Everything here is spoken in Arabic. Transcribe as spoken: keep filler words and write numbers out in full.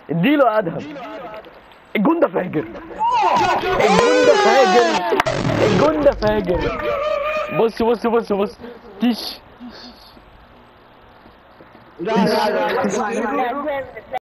اديله ادهم. الجون ده فاجر، الجون ده فاجر، الجون ده فاجر. بص بص بص بص تيش لا لا لا